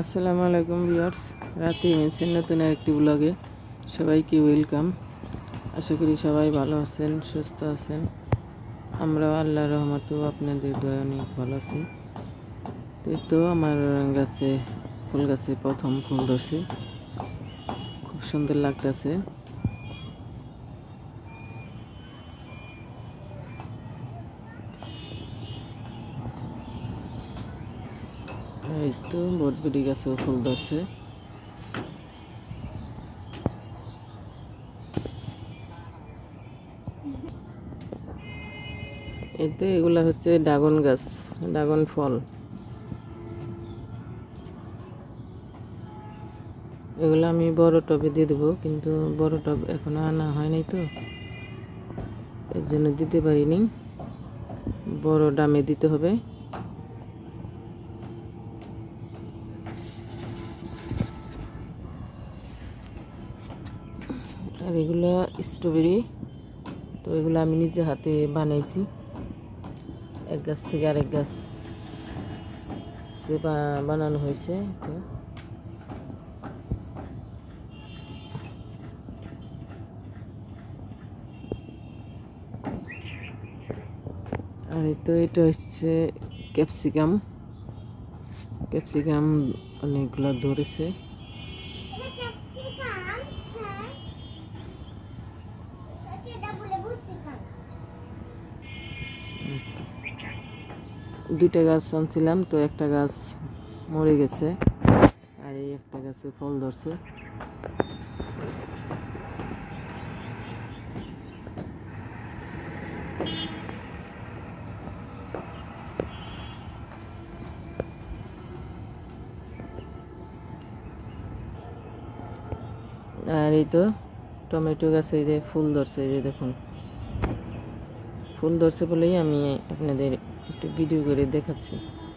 আসসালামু আলাইকুম ভিউয়ার্স, রাতে ইমেন্সের নতুন আরেকটি ব্লগে সবাইকে ওয়েলকাম। আশা করি সবাই ভালো আছেন, সুস্থ আছেন। আমরাও আল্লাহর রহমতে আপনাদের দয়া অনেক ভালো আছি। তো আমার গাছে ফুল গাছে প্রথম ফুল ধরছে, খুব সুন্দর লাগতেছে। এই তো বটবটি গাছেও ফুল ধরছে। এতে এগুলা হচ্ছে ড্রাগন গাছ, ড্রাগন ফল। এগুলো আমি বড় টবে দিয়ে দেবো, কিন্তু বড় টব এখনো আনা হয় নাই, তো এর জন্য দিতে পারিনি। বড় ডামে দিতে হবে। আর এগুলো স্ট্রবেরি, তো এগুলো আমি নিজে হাতে বানাইছি। এক গাছ থেকে আরেক গাছ সে বানানো হয়েছে। তো আর তো এটা হচ্ছে ক্যাপসিকাম। ক্যাপসিকাম অনেকগুলো ধরেছে। দুইটা গাছ আনছিলাম, তো একটা গাছ মরে গেছে, আর এই একটা গাছে ফল ধরছে। আর এই তো টমেটো গাছে এই যে ফুল ধরছে, এই যে দেখুন ফুল ধরছে বলেই আমি আপনাদের একটু ভিডিও করে দেখাচ্ছি।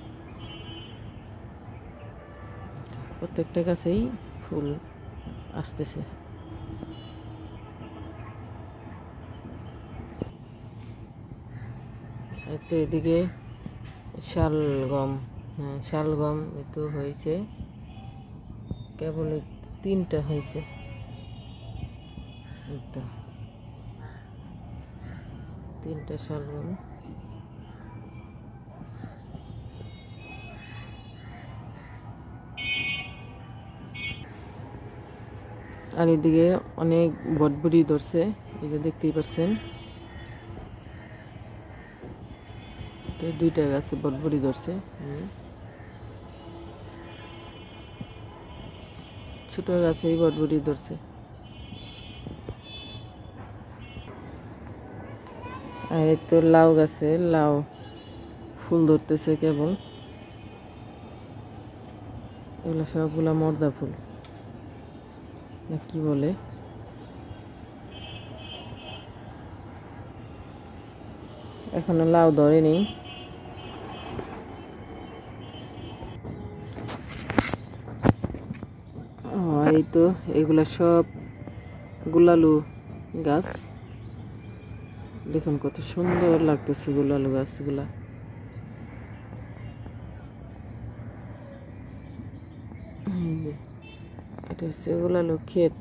প্রত্যেকটা গাছেই ফুল আসতেছে। একটু এদিকে শালগম, হ্যাঁ শালগম একটু হয়েছে, কেবল 3টা হয়েছে। তো 3টা শালগম। আর এদিকে অনেক বটবটি ধরছে, এই যে দেখতেই পাচ্ছেন। তো 2টা গাছে বটবটি ধরছে। ছোট গাছে এই বটবটি ধরছে। আর এই তো লাউ গাছে লাউ ফুল ধরতেছে কেবল। এগুলো সবগুলা মর্দা ফুল না কি বলে। এখনো লাউ ধরেনি। এই তো এগুলা সব গুলালু গাছ, দেখুন কত সুন্দর লাগতেছে গুলালু গাছগুলা। এটা হচ্ছে গুলালু ক্ষেত।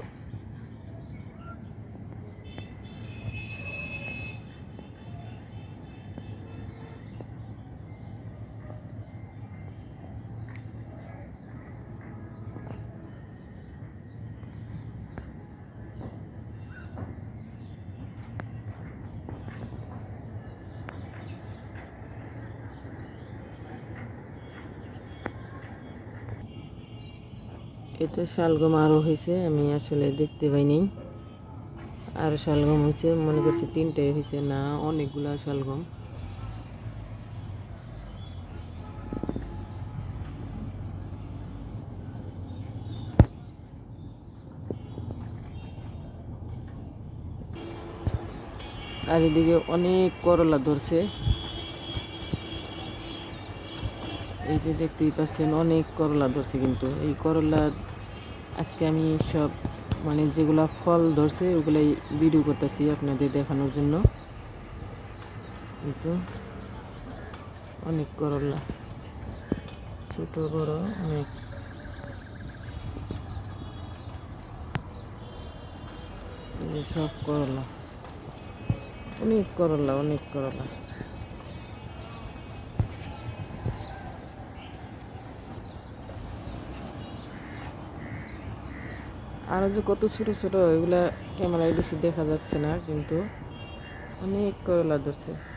এটা শালগম আরও হয়েছে, আমি আসলে দেখতে পাইনি। আর শালগম হয়েছে, মনে করছি 3টাই হয়েছে, না অনেকগুলা শালগম। আর এদিকে অনেক করলা ধরছে, এই যে দেখতেই পাচ্ছেন অনেক করলা ধরছে। কিন্তু এই করলা আজকে আমি সব মানে যেগুলা ফল ধরছে ওগুলাই ভিডিও করতেছি আপনাদের দেখানোর জন্য। এই তো অনেক করলা, ছোট বড় অনেক যে সব করলা, অনেক করলা, অনেক করলা। আরও যে কত ছোট ছোট, এগুলা ক্যামেরায় বেশি দেখা যাচ্ছে না, কিন্তু অনেক করলা ধরছে।